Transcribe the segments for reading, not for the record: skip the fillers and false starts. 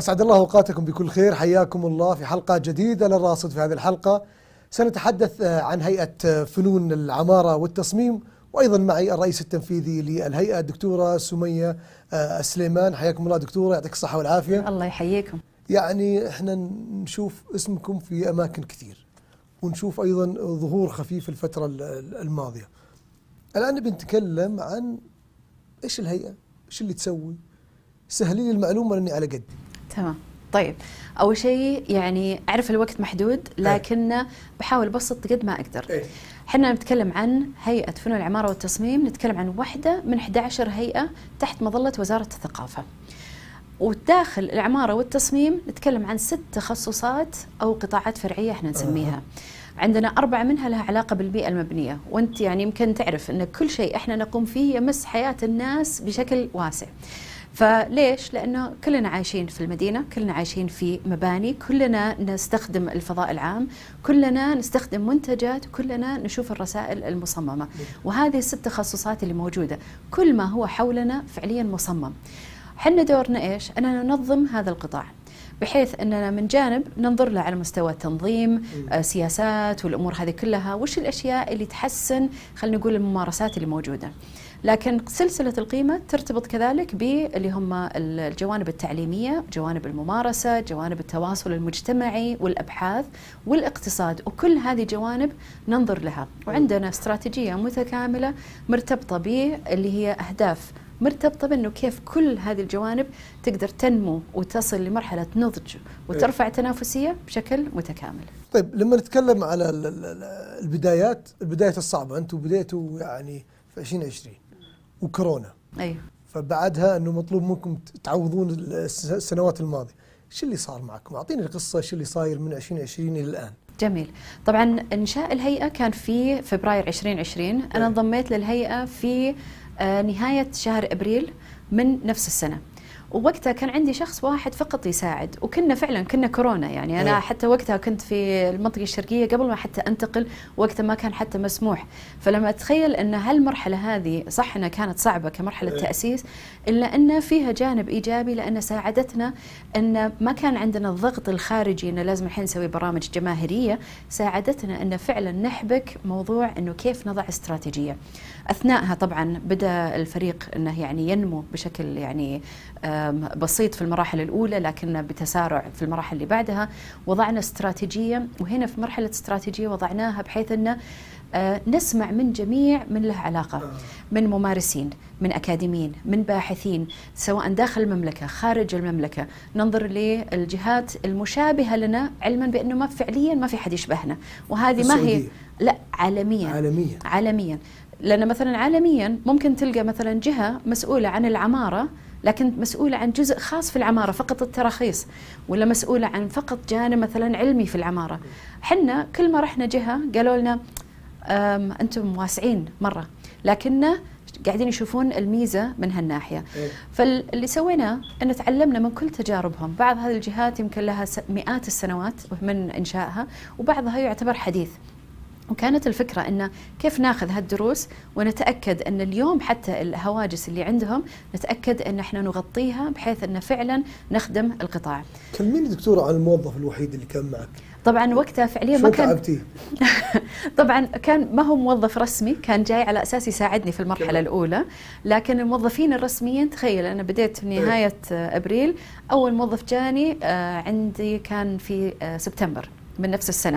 أسعد الله أوقاتكم بكل خير، حياكم الله في حلقة جديدة للراصد. في هذه الحلقة سنتحدث عن هيئة فنون العمارة والتصميم، وأيضا معي الرئيس التنفيذي للهيئة الدكتورة سمية السليمان. حياكم الله دكتورة، يعطيك الصحة والعافية. الله يحييكم. يعني احنا نشوف اسمكم في أماكن كثير، ونشوف أيضا ظهور خفيف الفترة الماضية. الآن بنتكلم عن إيش الهيئة، إيش اللي تسوي. سهلي لي المعلومة لأني على قدي. تمام. طيب، أول شيء يعني أعرف الوقت محدود، لكن بحاول أبسط قد ما أقدر. احنا نتكلم عن هيئة فنون العمارة والتصميم، نتكلم عن واحدة من 11 هيئة تحت مظلة وزارة الثقافة. وداخل العمارة والتصميم نتكلم عن 6 تخصصات أو قطاعات فرعية احنا نسميها. عندنا 4 منها لها علاقة بالبيئة المبنية، وانت يعني يمكن تعرف أن كل شيء احنا نقوم فيه يمس حياة الناس بشكل واسع. فليش؟ لأنه كلنا عايشين في المدينة، كلنا عايشين في مباني، كلنا نستخدم الفضاء العام، كلنا نستخدم منتجات، كلنا نشوف الرسائل المصممة. وهذه ال6 تخصصات اللي موجودة، كل ما هو حولنا فعليا مصمم. حنا دورنا إيش؟ أننا ننظم هذا القطاع، بحيث أننا من جانب ننظر له على مستوى التنظيم، سياسات والأمور هذه كلها، وش الأشياء اللي تحسن خلينا نقول الممارسات اللي موجودة. لكن سلسلة القيمة ترتبط كذلك باللي هم الجوانب التعليمية، جوانب الممارسة، جوانب التواصل المجتمعي والأبحاث والاقتصاد، وكل هذه جوانب ننظر لها. وعندنا استراتيجية متكاملة مرتبطة باللي هي أهداف مرتبطة بأنه كيف كل هذه الجوانب تقدر تنمو وتصل لمرحلة نضج وترفع تنافسية بشكل متكامل. طيب، لما نتكلم على البدايات الصعبة، أنتم بديتوا يعني في 2020 وكورونا. أيوه. فبعدها أنه مطلوب منكم تعوضون السنوات الماضية. إيش اللي صار معكم؟ أعطيني القصة، إيش اللي صاير من 2020 إلى الآن؟ جميل. طبعا إنشاء الهيئة كان في فبراير 2020. أنا انضميت للهيئة في نهاية شهر أبريل من نفس السنة، ووقتها كان عندي شخص واحد فقط يساعد، وكنا فعلا كورونا. يعني أنا حتى وقتها كنت في المنطقة الشرقية قبل ما حتى أنتقل، وقتها ما كان حتى مسموح. فلما أتخيل أن هالمرحلة هذه صح أنها كانت صعبة كمرحلة تأسيس، إلا أن فيها جانب إيجابي، لأن ساعدتنا أن ما كان عندنا الضغط الخارجي أنه لازم الحين نسوي برامج جماهيرية. ساعدتنا أن فعلا نحبك موضوع أنه كيف نضع استراتيجية. أثناءها طبعا بدأ الفريق أنه يعني ينمو بشكل يعني بسيط في المراحل الأولى، لكن بتسارع في المراحل اللي بعدها. وضعنا استراتيجية، وهنا في مرحلة استراتيجية وضعناها بحيث أن نسمع من جميع من له علاقة، من ممارسين، من أكاديميين، من باحثين، سواء داخل المملكة خارج المملكة. ننظر للجهات المشابهة لنا، علما بأنه ما فعليا ما في حد يشبهنا. وهذه ما هي، لا، عالميا. لأن مثلا عالميا ممكن تلقى مثلا جهة مسؤولة عن العمارة، لكن مسؤولة عن جزء خاص في العمارة فقط التراخيص، ولا مسؤولة عن فقط جانب مثلا علمي في العمارة. حنا كل ما رحنا جهة قالوا لنا أنتم واسعين مرة، لكننا قاعدين يشوفون الميزة من هالناحية. فاللي سويناه أن تعلمنا من كل تجاربهم. بعض هذه الجهات يمكن لها مئات السنوات من إنشائها، وبعضها يعتبر حديث. وكانت الفكرة أن كيف ناخذ هالدروس ونتأكد أن اليوم حتى الهواجس اللي عندهم نتأكد أن احنا نغطيها، بحيث أن فعلا نخدم القطاع. كلميني دكتورة عن الموظف الوحيد اللي كان معك. طبعا وقتها فعليا ما كان تعبتيه؟ طبعا كان ما هو موظف رسمي، كان جاي على أساس يساعدني في المرحلة الأولى. لكن الموظفين الرسميين، تخيل أنا بديت في نهاية أبريل، أول موظف جاني عندي كان في سبتمبر من نفس السنة.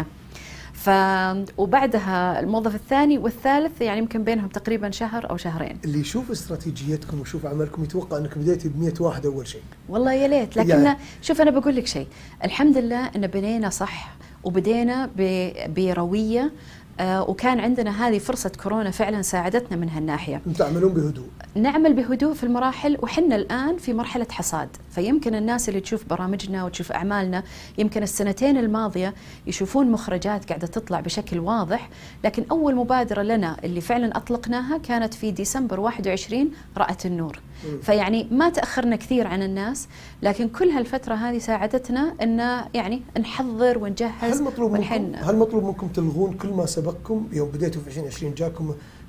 وبعدها الموظف الثاني والثالث يعني يمكن بينهم تقريبا شهر أو شهرين. اللي يشوف استراتيجيتكم ويشوف عملكم يتوقع أنك بديتي ب100 واحد أول شيء. والله يا ليت، لكن يعني شوف أنا بقول لك شيء، الحمد لله أن بنينا صح وبدينا بروية. وكان عندنا هذه فرصة كورونا فعلا ساعدتنا من هالناحية. تعملون بهدوء؟ نعمل بهدوء في المراحل، وحنا الآن في مرحلة حصاد. فيمكن الناس اللي تشوف برامجنا وتشوف أعمالنا يمكن السنتين الماضية يشوفون مخرجات قاعدة تطلع بشكل واضح، لكن أول مبادرة لنا اللي فعلا أطلقناها كانت في ديسمبر 21 رأت النور. فيعني ما تأخرنا كثير عن الناس، لكن كل هالفترة هذه ساعدتنا أن يعني نحضر ونجهز. هل مطلوب منكم تلغون كل ما سبقكم؟ يوم بديتوا في 2020 جاكم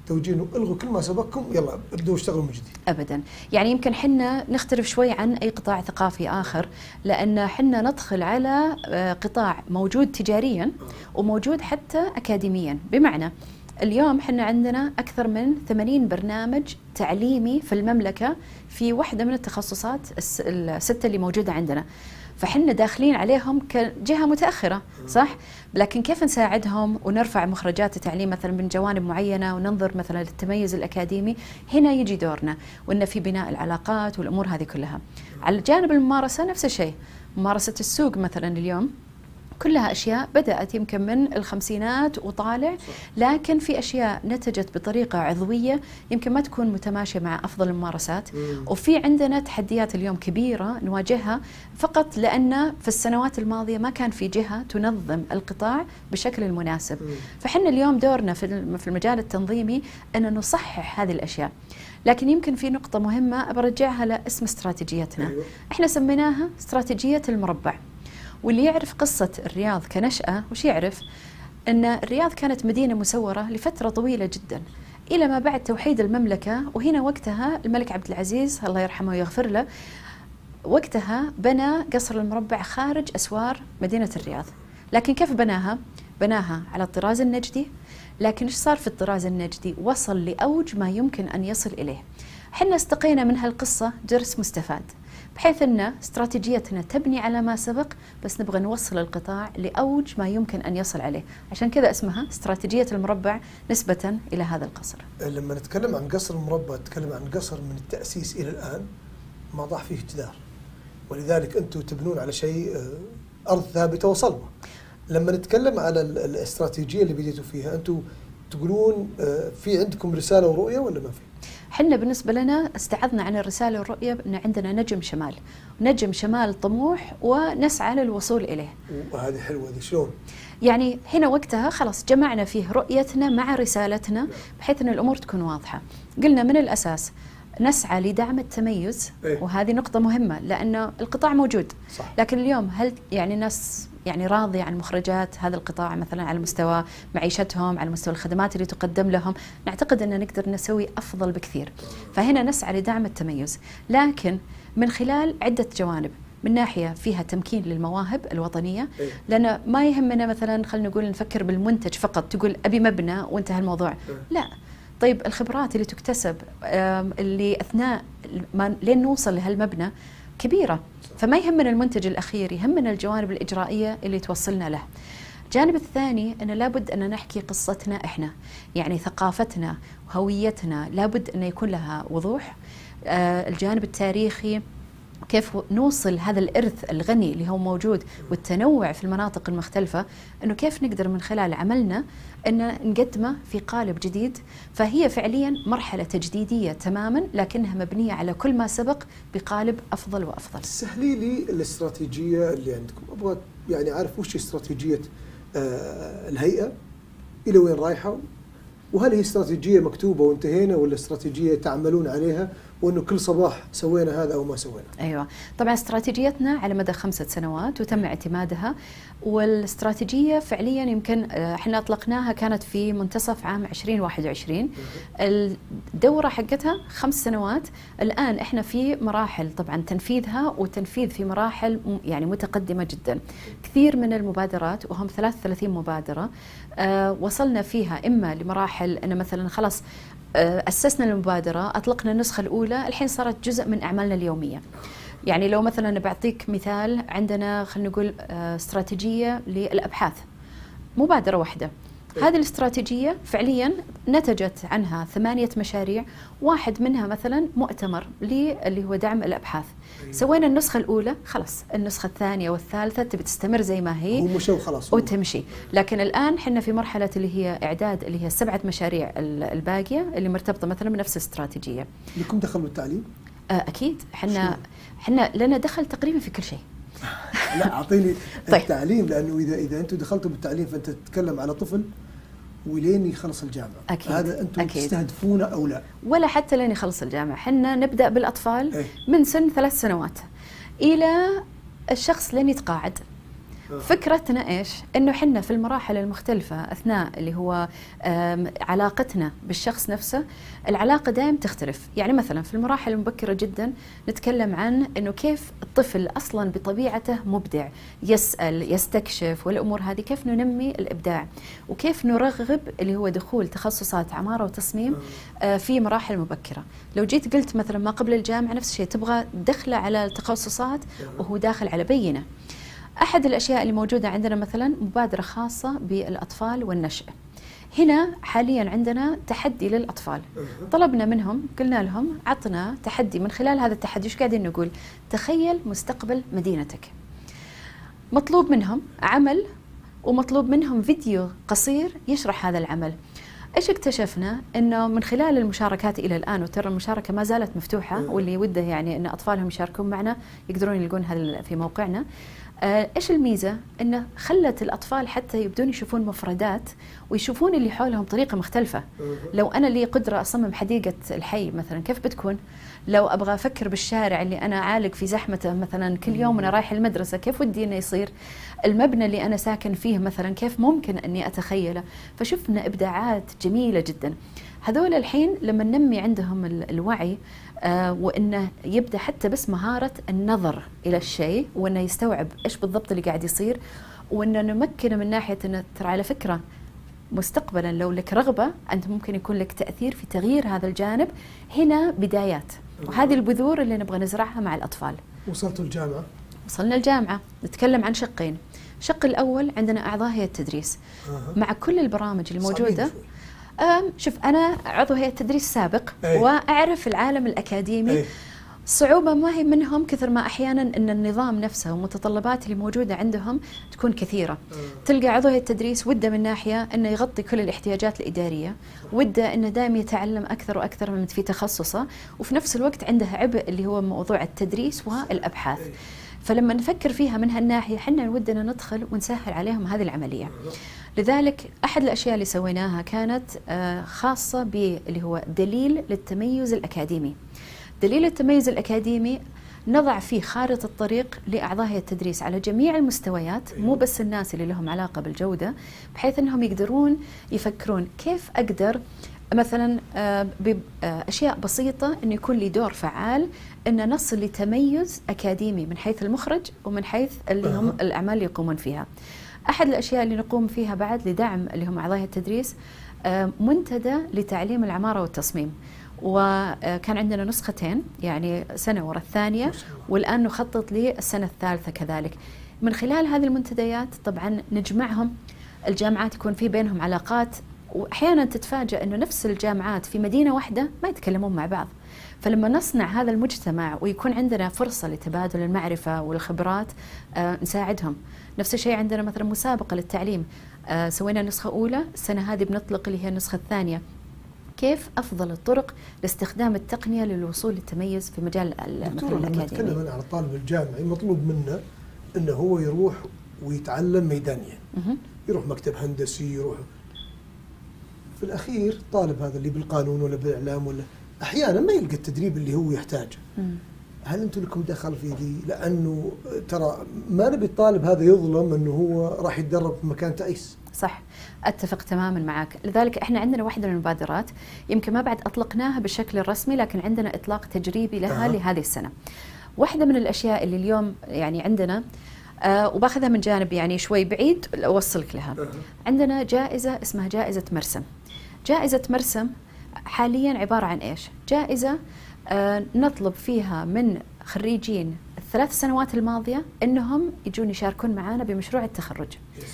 توجيه انه الغوا كل ما سبقكم، يلا ابدوا اشتغلوا من جديد. ابدا، يعني يمكن حنا نختلف شوي عن اي قطاع ثقافي اخر، لان حنا ندخل على قطاع موجود تجاريا وموجود حتى اكاديميا. بمعنى اليوم حنا عندنا اكثر من 80 برنامج تعليمي في المملكه في واحده من التخصصات السته اللي موجوده عندنا، فحنا داخلين عليهم كجهة متأخرة، صح؟ لكن كيف نساعدهم ونرفع مخرجات التعليم مثلا من جوانب معينة وننظر مثلا للتميز الأكاديمي، هنا يجي دورنا، وإن في بناء العلاقات والأمور هذه كلها. على جانب الممارسة نفس الشيء، ممارسة السوق مثلا اليوم كلها أشياء بدأت يمكن من الخمسينات وطالع، لكن في أشياء نتجت بطريقة عضوية يمكن ما تكون متماشية مع أفضل الممارسات. وفي عندنا تحديات اليوم كبيرة نواجهها فقط لأن في السنوات الماضية ما كان في جهة تنظم القطاع بشكل المناسب. فحنا اليوم دورنا في المجال التنظيمي أن نصحح هذه الأشياء. لكن يمكن في نقطة مهمة برجعها لاسم استراتيجيتنا. احنا سميناها استراتيجية المربع. واللي يعرف قصة الرياض كنشأة وش يعرف؟ أن الرياض كانت مدينة مسورة لفترة طويلة جدا إلى ما بعد توحيد المملكة. وهنا وقتها الملك عبد العزيز الله يرحمه ويغفر له وقتها بنى قصر المربع خارج أسوار مدينة الرياض. لكن كيف بناها؟ بناها على الطراز النجدي. لكن إيش صار في الطراز النجدي؟ وصل لأوج ما يمكن أن يصل إليه. حنا استقينا من هالقصة درس مستفاد، بحيث أن استراتيجيتنا تبني على ما سبق، بس نبغى نوصل القطاع لأوج ما يمكن أن يصل عليه. عشان كذا اسمها استراتيجية المربع نسبة إلى هذا القصر. لما نتكلم عن قصر المربع نتكلم عن قصر من التأسيس إلى الآن ما ضاع فيه جدار، ولذلك أنتم تبنون على شيء أرض ثابتة وصلبة. لما نتكلم على الاستراتيجية اللي بديتوا فيها، أنتم تقولون في عندكم رسالة ورؤية ولا ما في؟ حنا بالنسبة لنا استعضنا عن الرسالة والرؤية أن عندنا نجم شمال، نجم شمال طموح ونسعى للوصول إليه. وهذه حلوة، دي شلون؟ يعني هنا وقتها خلاص جمعنا فيه رؤيتنا مع رسالتنا بحيث أن الأمور تكون واضحة. قلنا من الأساس نسعى لدعم التميز، وهذه نقطة مهمة لأن القطاع موجود. صح. لكن اليوم هل يعني الناس يعني راضية عن مخرجات هذا القطاع مثلا على مستوى معيشتهم، على مستوى الخدمات اللي تقدم لهم؟ نعتقد أن نقدر نسوي أفضل بكثير. فهنا نسعى لدعم التميز، لكن من خلال عدة جوانب. من ناحية فيها تمكين للمواهب الوطنية، لأن ما يهمنا مثلا خلينا نقول نفكر بالمنتج فقط، تقول أبي مبنى وانتهى الموضوع. لا، طيب الخبرات اللي تكتسب اللي أثناء لين نوصل لهالمبنى كبيرة. فما يهمنا المنتج الأخير، يهمنا الجوانب الإجرائية اللي توصلنا له. الجانب الثاني أن لابد أن نحكي قصتنا إحنا، يعني ثقافتنا وهويتنا لابد أن يكون لها وضوح. الجانب التاريخي، كيف نوصل هذا الإرث الغني اللي هو موجود والتنوع في المناطق المختلفة، أنه كيف نقدر من خلال عملنا أن نقدمه في قالب جديد. فهي فعليا مرحلة تجديدية تماما، لكنها مبنية على كل ما سبق بقالب أفضل وأفضل. سهلي لي الاستراتيجية اللي عندكم، أبغى يعني أعرف وش استراتيجية الهيئة، إلى وين رايحة، وهل هي استراتيجية مكتوبة وانتهينا ولا استراتيجية تعملون عليها وأنه كل صباح سوينا هذا أو ما سوينا؟ أيوة طبعا استراتيجيتنا على مدى 5 سنوات وتم اعتمادها. والاستراتيجية فعليا يمكن احنا أطلقناها كانت في منتصف عام 2021. الدورة حقتها 5 سنوات. الآن احنا في مراحل طبعا تنفيذها، وتنفيذ في مراحل يعني متقدمة جدا. كثير من المبادرات وهم 33 مبادرة وصلنا فيها إما لمراحل أن مثلا خلاص أسسنا المبادرة، أطلقنا النسخة الأولى، الحين صارت جزء من أعمالنا اليومية. يعني لو مثلا بعطيك مثال، عندنا خلينا نقول استراتيجية للأبحاث، مبادرة واحدة. هذه الاستراتيجية فعليا نتجت عنها 8 مشاريع، واحد منها مثلا مؤتمر اللي هو دعم الأبحاث. سوينا النسخة الأولى، خلاص النسخة الثانية والثالثة تبي تستمر زي ما هي وخلاص وتمشي. لكن الآن حنا في مرحلة اللي هي إعداد اللي هي 7 مشاريع الباقية اللي مرتبطة مثلا بنفس الاستراتيجية. لكم دخل بالتعليم؟ أكيد حنا لنا دخل تقريبا في كل شيء. لا أعطيني طيب. التعليم، لأنه إذا أنتم دخلتوا بالتعليم فأنت تتكلم على طفل ولين يخلص الجامعة. أكيد. هذا أنتم تستهدفونه أو لا؟ ولا حتى لين يخلص الجامعة. حنا نبدأ بالأطفال من سن 3 سنوات إلى الشخص لين يتقاعد. فكرتنا إيش؟ إنه حنا في المراحل المختلفة أثناء اللي هو علاقتنا بالشخص نفسه، العلاقة دائما تختلف. يعني مثلا في المراحل المبكرة جدا نتكلم عن إنه كيف الطفل أصلا بطبيعته مبدع، يسأل، يستكشف، والأمور هذه كيف ننمي الإبداع، وكيف نرغب اللي هو دخول تخصصات عمارة وتصميم في مراحل مبكرة. لو جيت قلت مثلا ما قبل الجامعة نفس الشيء، تبغى دخله على التخصصات وهو داخل على بينة. أحد الأشياء اللي موجودة عندنا مثلا مبادرة خاصة بالأطفال والنشء. هنا حاليا عندنا تحدي للأطفال، طلبنا منهم، قلنا لهم عطنا تحدي. من خلال هذا التحدي ايش قاعدين نقول؟ تخيل مستقبل مدينتك. مطلوب منهم عمل ومطلوب منهم فيديو قصير يشرح هذا العمل. ايش اكتشفنا؟ انه من خلال المشاركات الى الان، وترى المشاركه ما زالت مفتوحه، واللي وده يعني ان اطفالهم يشاركون معنا يقدرون يلقون هذا في موقعنا. ايش الميزه؟ انه خلت الاطفال حتى يبدون يشوفون مفردات ويشوفون اللي حولهم بطريقه مختلفه. لو انا لي قدره اصمم حديقه الحي مثلا كيف بتكون؟ لو ابغى افكر بالشارع اللي انا عالق في زحمته مثلا كل يوم وانا رايح المدرسه كيف ودي انه يصير؟ المبنى اللي انا ساكن فيه مثلا كيف ممكن اني اتخيله؟ فشفنا ابداعات جميله جدا. هذول الحين لما ننمي عندهم الوعي وانه يبدا حتى بس مهاره النظر الى الشيء، وانه يستوعب ايش بالضبط اللي قاعد يصير، وانه نمكنه من ناحيه انه ترى على فكره مستقبلا لو لك رغبه انت ممكن يكون لك تاثير في تغيير هذا الجانب. هنا بدايات، وهذه البذور اللي نبغى نزرعها مع الاطفال. وصلتوا الجامعه؟ وصلنا الجامعه. نتكلم عن شقين. الشق الاول عندنا اعضاء هيئه التدريس مع كل البرامج الموجوده. شوف أنا عضو هيئة تدريس سابق وأعرف العالم الأكاديمي. صعوبة ما هي منهم كثر ما أحيانا أن النظام نفسه والمتطلبات اللي موجودة عندهم تكون كثيرة. تلقى عضو هيئة التدريس وده من ناحية أنه يغطي كل الاحتياجات الإدارية، وده أنه دائما يتعلم أكثر وأكثر من في تخصصه، وفي نفس الوقت عنده عبء اللي هو موضوع التدريس والأبحاث. فلما نفكر فيها من هالناحية حنا ودنا ندخل ونسهل عليهم هذه العملية. لذلك أحد الأشياء اللي سويناها كانت خاصة باللي هو دليل للتميز الأكاديمي. دليل التميز الأكاديمي نضع فيه خارطة الطريق لأعضاء هيئة التدريس على جميع المستويات، مو بس الناس اللي لهم علاقة بالجودة، بحيث أنهم يقدرون يفكرون كيف أقدر مثلا بأشياء بسيطة أن يكون لي دور فعال أن نصل لتميز أكاديمي من حيث المخرج ومن حيث اللي هم الأعمال اللي يقومون فيها. أحد الأشياء اللي نقوم فيها بعد لدعم اللي هم أعضاء التدريس منتدى لتعليم العمارة والتصميم، وكان عندنا نسختين، يعني سنة وراء الثانية، والآن نخطط للسنة الثالثة كذلك. من خلال هذه المنتديات طبعا نجمعهم، الجامعات يكون في بينهم علاقات، وأحيانا تتفاجأ أنه نفس الجامعات في مدينة واحدة ما يتكلمون مع بعض. فلما نصنع هذا المجتمع ويكون عندنا فرصة لتبادل المعرفة والخبرات نساعدهم. نفس الشيء عندنا مثلا مسابقة للتعليم، سوينا نسخة أولى، السنة هذه بنطلق اللي هي النسخة الثانية. كيف أفضل الطرق لاستخدام التقنية للوصول للتميز في مجال مثلا الأكاديمي. نتكلم عن الطالب الجامعي مطلوب منه أنه هو يروح ويتعلم ميدانيا، يروح مكتب هندسي، يروح في الأخير الطالب هذا اللي بالقانون ولا بالإعلام ولا أحيانا ما يلقى التدريب اللي هو يحتاجه. هل أنتم لكم دخل في ذي؟ لأنه ترى ما نبي الطالب هذا يظلم أنه هو راح يتدرب في مكان تعيس. صح، أتفق تماما معك. لذلك احنا عندنا واحدة من المبادرات يمكن ما بعد أطلقناها بالشكل الرسمي، لكن عندنا إطلاق تجريبي لها لهذه السنة. واحدة من الأشياء اللي اليوم يعني عندنا وباخذها من جانب يعني شوي بعيد أوصلك لها. عندنا جائزة اسمها جائزة مرسم. جائزة مرسم حاليا عبارة عن إيش؟ جائزة نطلب فيها من خريجين الثلاث سنوات الماضية أنهم يجون يشاركون معنا بمشروع التخرج.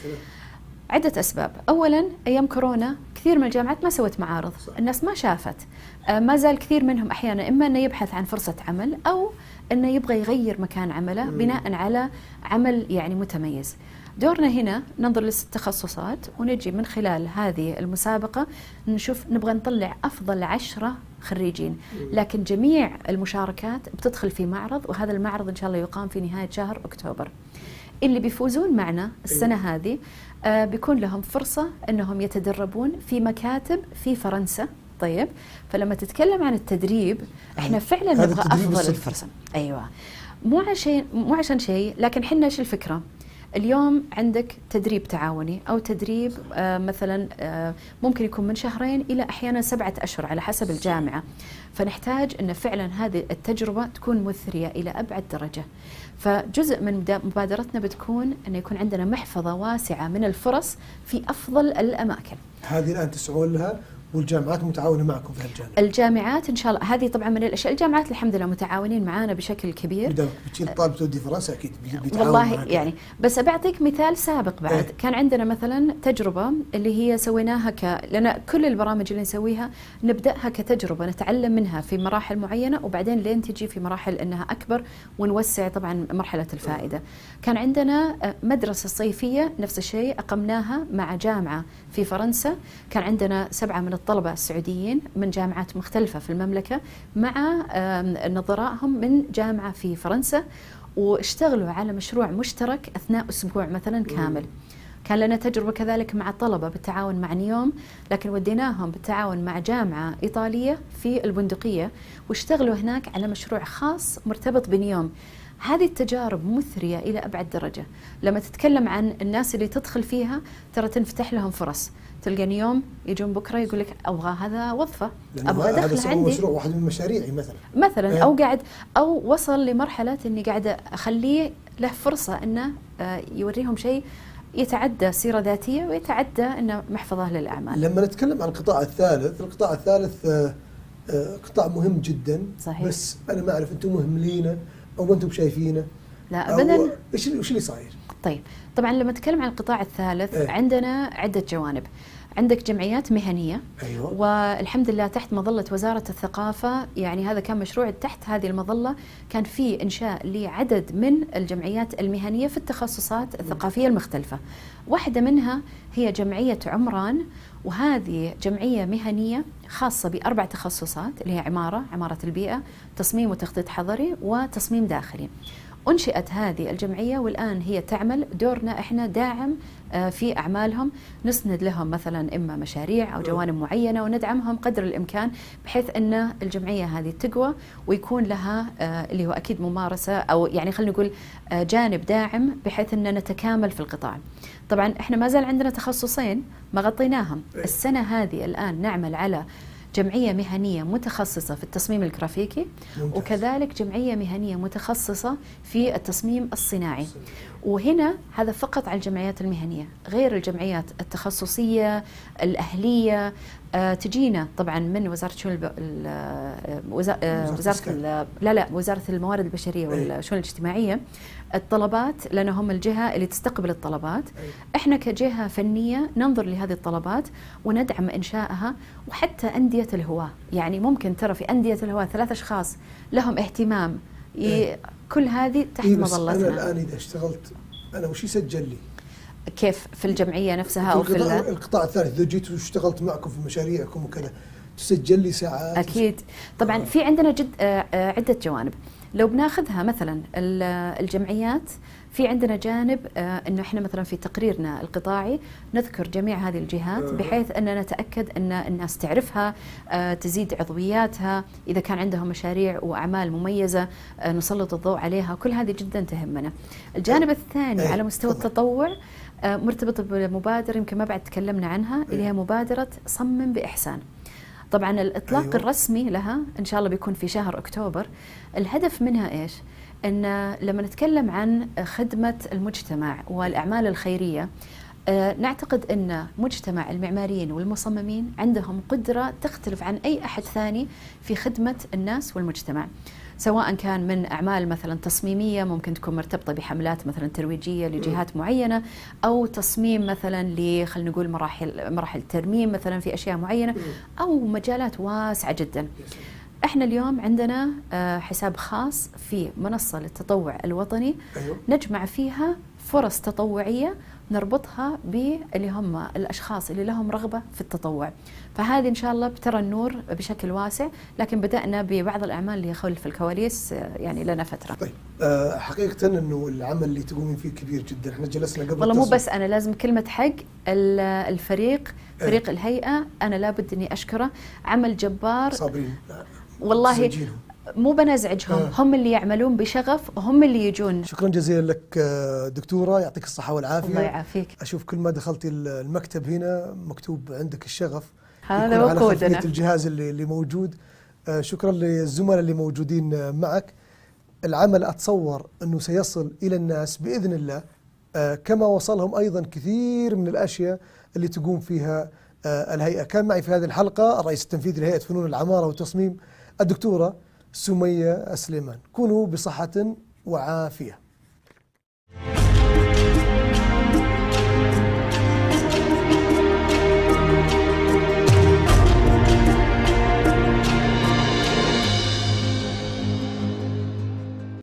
عدة أسباب. أولا أيام كورونا كثير من الجامعات ما سوت معارض، الناس ما شافت، ما زال كثير منهم أحيانا إما أنه يبحث عن فرصة عمل أو أنه يبغى يغير مكان عمله بناء على عمل يعني متميز. دورنا هنا ننظر للتخصصات ونجي من خلال هذه المسابقة نشوف نبغى نطلع أفضل 10 خريجين، لكن جميع المشاركات بتدخل في معرض، وهذا المعرض إن شاء الله يقام في نهاية شهر أكتوبر. اللي بيفوزون معنا السنة هذه بيكون لهم فرصة أنهم يتدربون في مكاتب في فرنسا. طيب، فلما تتكلم عن التدريب احنا فعلا نبغى أفضل الفرصة. أيوة، مو عشان شيء، لكن حنا ايش الفكرة؟ اليوم عندك تدريب تعاوني أو تدريب مثلا ممكن يكون من شهرين إلى أحيانا 7 أشهر على حسب الجامعة. فنحتاج أن فعلا هذه التجربة تكون مثرية إلى أبعد درجة. فجزء من مبادرتنا بتكون أن يكون عندنا محفظة واسعة من الفرص في أفضل الأماكن. هذه الآن تسعون لها، والجامعات متعاونة معكم في هالجانب؟ الجامعات إن شاء الله هذه طبعا من الأشياء. الجامعات الحمد لله متعاونين معنا بشكل كبير. بدك بتشيل طالب تودي فرنسا أكيد والله معك. يعني بس بعطيك مثال سابق بعد. كان عندنا مثلا تجربة اللي هي سويناها لأن كل البرامج اللي نسويها نبدأها كتجربة نتعلم منها في مراحل معينة، وبعدين لين تجي في مراحل إنها أكبر ونوسع طبعا مرحلة الفائدة. كان عندنا مدرسة صيفية نفس الشيء أقمناها مع جامعة في فرنسا. كان عندنا 7 من الطلبة السعوديين من جامعات مختلفة في المملكة مع نظرائهم من جامعة في فرنسا، واشتغلوا على مشروع مشترك أثناء أسبوع مثلا كامل. كان لنا تجربة كذلك مع طلبة بالتعاون مع نيوم، لكن وديناهم بالتعاون مع جامعة إيطالية في البندقية، واشتغلوا هناك على مشروع خاص مرتبط بنيوم. هذه التجارب مثرية إلى أبعد درجة. لما تتكلم عن الناس اللي تدخل فيها ترى تنفتح لهم فرص. تلقى يوم يجون بكرة يقول لك أبغى هذا وظفة، أبغى أدخل عندي مشروع واحد من مشاريعي مثلا أو قاعد أو وصل لمرحلة إني قاعدة أخليه له فرصة إنه يوريهم شيء يتعدى سيرة ذاتية ويتعدى إنه محفظة للأعمال. لما نتكلم عن القطاع الثالث قطاع مهم جدا. صحيح. بس أنا ما أعرف أنتم مهملينه أو ما أنتم شايفينه. لا أبدا. إيش اللي صاير؟ طيب طبعا لما نتكلم عن القطاع الثالث عندنا عدة جوانب. عندك جمعيات مهنية. أيوة. والحمد لله تحت مظلة وزارة الثقافة، يعني هذا كان مشروع تحت هذه المظلة، كان في إنشاء لعدد من الجمعيات المهنية في التخصصات الثقافية المختلفة. واحدة منها هي جمعية عمران، وهذه جمعية مهنية خاصة ب4 تخصصات اللي هي عمارة البيئة، تصميم وتخطيط حضري، وتصميم داخلي. أنشئت هذه الجمعية والآن هي تعمل. دورنا إحنا داعم في أعمالهم، نسند لهم مثلا إما مشاريع أو جوانب معينة وندعمهم قدر الإمكان، بحيث أن الجمعية هذه تقوى ويكون لها اللي هو أكيد ممارسة أو يعني خلينا نقول جانب داعم، بحيث أن نتكامل في القطاع. طبعا إحنا ما زال عندنا تخصصين ما غطيناهم. السنة هذه الآن نعمل على جمعية مهنية متخصصة في التصميم الجرافيكي، وكذلك جمعية مهنية متخصصة في التصميم الصناعي. وهنا هذا فقط على الجمعيات المهنية، غير الجمعيات التخصصية الأهلية تجينا طبعا من وزارة وزارة الموارد البشرية والشؤون الاجتماعية الطلبات، لأن هم الجهة اللي تستقبل الطلبات. احنا كجهة فنية ننظر لهذه الطلبات وندعم إنشائها. وحتى أندية الهواة، يعني ممكن ترى في أندية الهواة 3 أشخاص لهم اهتمام، كل هذه تحت مظلتنا. أنا الآن إذا اشتغلت أنا وش يسجل لي؟ كيف في الجمعية نفسها أو في القطاع الثالث؟ إذا جيت واشتغلت معكم في مشاريعكم وكذا تسجل لي ساعات؟ أكيد طبعا. في عندنا عدة جوانب. لو بناخذها مثلا الجمعيات، في عندنا جانب انه احنا مثلا في تقريرنا القطاعي نذكر جميع هذه الجهات، بحيث ان نتاكد ان الناس تعرفها، تزيد عضوياتها، اذا كان عندهم مشاريع واعمال مميزه نسلط الضوء عليها. كل هذه جدا تهمنا. الجانب الثاني على مستوى التطوع مرتبط بمبادره يمكن ما بعد تكلمنا عنها، اللي هي مبادره صمم باحسان. طبعا الإطلاق الرسمي لها إن شاء الله بيكون في شهر أكتوبر. الهدف منها إيش؟ أن لما نتكلم عن خدمة المجتمع والأعمال الخيرية، نعتقد أن مجتمع المعماريين والمصممين عندهم قدرة تختلف عن أي أحد ثاني في خدمة الناس والمجتمع، سواء كان من أعمال مثلا تصميمية ممكن تكون مرتبطة بحملات مثلا ترويجية لجهات معينة، أو تصميم مثلا خلينا نقول مراحل ترميم مثلا في أشياء معينة، أو مجالات واسعة جدا. احنا اليوم عندنا حساب خاص في منصة للتطوع الوطني، نجمع فيها فرص تطوعية نربطها باللي هم الأشخاص اللي لهم رغبة في التطوع. فهذه إن شاء الله بترى النور بشكل واسع، لكن بدأنا ببعض الأعمال اللي خلف الكواليس يعني لنا فترة. طيب حقيقة أنه العمل اللي تقومين فيه كبير جدا. احنا جلسنا قبل والله مو بس أنا، لازم كلمة حق الفريق، فريق الهيئة أنا لابد أني أشكره، عمل جبار صابرين والله. مو بنزعجهم، هم اللي يعملون بشغف وهم اللي يجون. شكرا جزيلا لك دكتورة، يعطيك الصحة والعافية. الله يعافيك. أشوف كل ما دخلتي المكتب هنا مكتوب عندك الشغف، هذا على خلفية وقودنا. الجهاز اللي موجود. شكرا للزملاء اللي موجودين معك. العمل أتصور أنه سيصل إلى الناس بإذن الله، كما وصلهم أيضا كثير من الأشياء اللي تقوم فيها الهيئة. كان معي في هذه الحلقة الرئيس التنفيذي لهيئة فنون العمارة والتصميم الدكتورة سمية سليمان. كونوا بصحة وعافية.